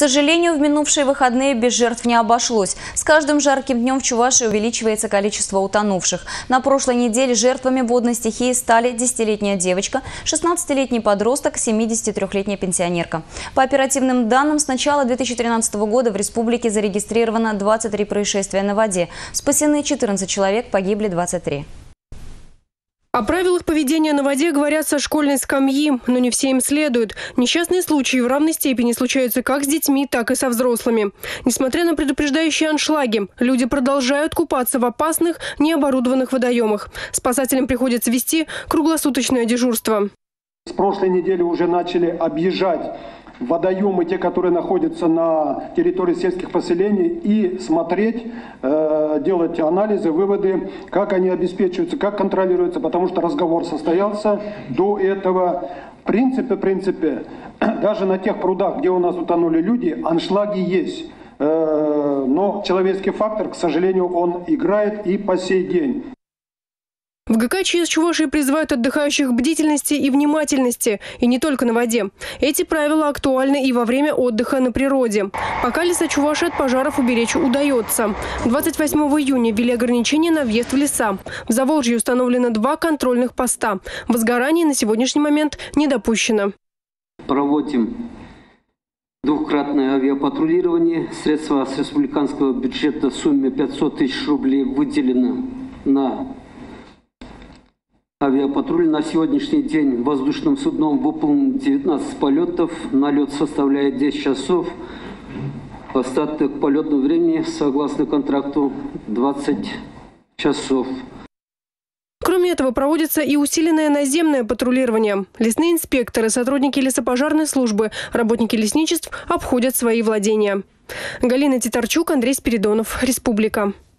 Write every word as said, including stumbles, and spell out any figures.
сожалению, в минувшие выходные без жертв не обошлось. С каждым жарким днем в Чувашии увеличивается количество утонувших. На прошлой неделе жертвами водной стихии стали десятилетняя девочка, шестнадцатилетний подросток, семидесятитрёхлетняя пенсионерка. По оперативным данным, с начала две тысячи тринадцатого года в республике зарегистрировано двадцать три происшествия на воде. Спасены четырнадцать человек, погибли двадцать три. О правилах поведения на воде говорят со школьной скамьи, но не все им следуют. Несчастные случаи в равной степени случаются как с детьми, так и со взрослыми. Несмотря на предупреждающие аншлаги, люди продолжают купаться в опасных, необорудованных водоемах. Спасателям приходится вести круглосуточное дежурство. С прошлой недели уже начали объезжать водоемы, те, которые находятся на территории сельских поселений, и смотреть, э, делать анализы, выводы, как они обеспечиваются, как контролируются, потому что разговор состоялся до этого. В принципе, в принципе, даже на тех прудах, где у нас утонули люди, аншлаги есть. Э, но человеческий фактор, к сожалению, он играет и по сей день. В ГК ЧС Чувашии призывают отдыхающих к бдительности и внимательности. И не только на воде. Эти правила актуальны и во время отдыха на природе. Пока леса Чувашии от пожаров уберечь удается. двадцать восьмого июня ввели ограничения на въезд в леса. В Заволжье установлено два контрольных поста. Возгорание на сегодняшний момент не допущено. Проводим двухкратное авиапатрулирование. Средства с республиканского бюджета в сумме пятьсот тысяч рублей выделено на авиапатруль. На сегодняшний день воздушным судном выполнено девятнадцать полетов. Налет составляет десять часов. Остаток полетного времени, согласно контракту, двадцать часов. Кроме этого, проводится и усиленное наземное патрулирование. Лесные инспекторы, сотрудники лесопожарной службы, работники лесничеств обходят свои владения. Галина Титарчук, Андрей Спиридонов, Республика.